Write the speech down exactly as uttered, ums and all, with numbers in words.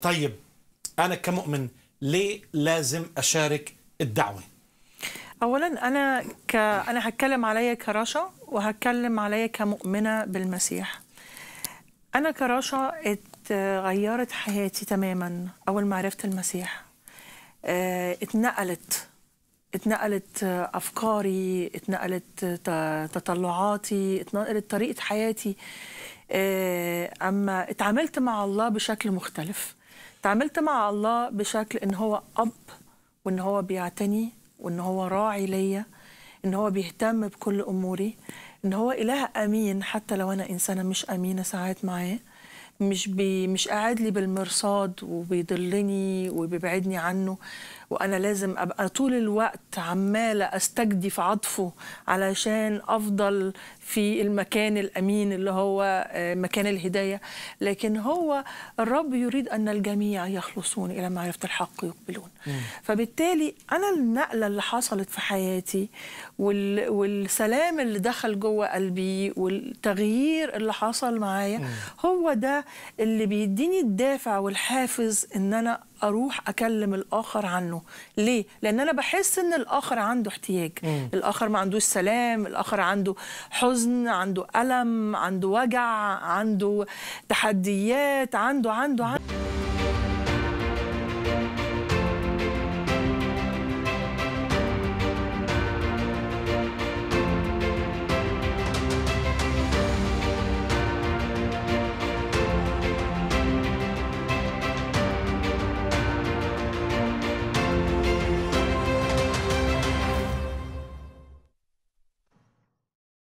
طيب أنا كمؤمن ليه لازم أشارك الدعوة؟ اولا انا ك انا هتكلم عليا كرشا وهتكلم عليا كمؤمنه بالمسيح. انا كرشا اتغيرت حياتي تماما اول ما عرفت المسيح. اه، اتنقلت اتنقلت افكاري، اتنقلت تطلعاتي، اتنقلت طريقه حياتي. اه، اما اتعاملت مع الله بشكل مختلف. اتعاملت مع الله بشكل ان هو اب، وان هو بيعتني، وان هو راعي ليا، ان هو بيهتم بكل اموري، ان هو اله امين حتى لو انا انسانه مش امينه ساعات معاه. مش بي مش قاعد لي بالمرصاد وبيضلني وبيبعدني عنه، وانا لازم ابقى طول الوقت عماله استجدي في عطفه علشان افضل في المكان الامين اللي هو مكان الهدايه. لكن هو الرب يريد ان الجميع يخلصون الى معرفه الحق يقبلون. مم. فبالتالي انا النقله اللي حصلت في حياتي وال والسلام اللي دخل جوه قلبي والتغيير اللي حصل معايا هو ده اللي بيديني الدافع والحافز ان انا اروح اكلم الاخر عنه. ليه؟ لان انا بحس ان الاخر عنده احتياج. مم. الاخر ما عندوش سلام، الاخر عنده حزن، عنده الم، عنده وجع، عنده تحديات، عنده عنده عنده